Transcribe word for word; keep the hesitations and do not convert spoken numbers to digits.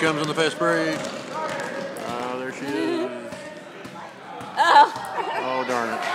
comes on the fast break. Oh, there she is. Oh. Oh, darn it.